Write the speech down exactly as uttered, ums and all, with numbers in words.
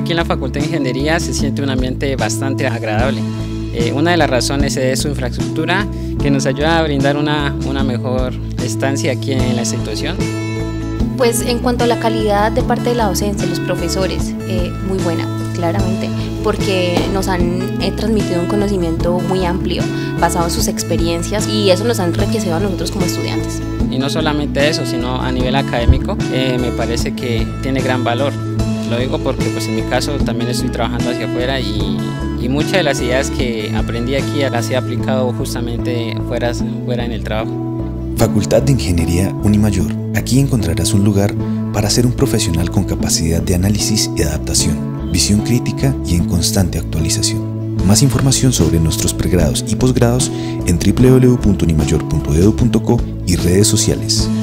aquí en la Facultad de Ingeniería se siente un ambiente bastante agradable. Eh, una de las razones es su infraestructura, que nos ayuda a brindar una, una mejor estancia aquí en la institución. Pues en cuanto a la calidad de parte de la docencia, los profesores, eh, muy buena, claramente, porque nos han eh, transmitido un conocimiento muy amplio, basado en sus experiencias, y eso nos ha enriquecido a nosotros como estudiantes. Y no solamente eso, sino a nivel académico, eh, me parece que tiene gran valor. Lo digo porque pues en mi caso también estoy trabajando hacia afuera y, y muchas de las ideas que aprendí aquí las he aplicado justamente fuera, fuera en el trabajo. Facultad de Ingeniería Unimayor. Aquí encontrarás un lugar para ser un profesional con capacidad de análisis y adaptación, visión crítica y en constante actualización. Más información sobre nuestros pregrados y posgrados en w w w punto unimayor punto e d u punto co y redes sociales.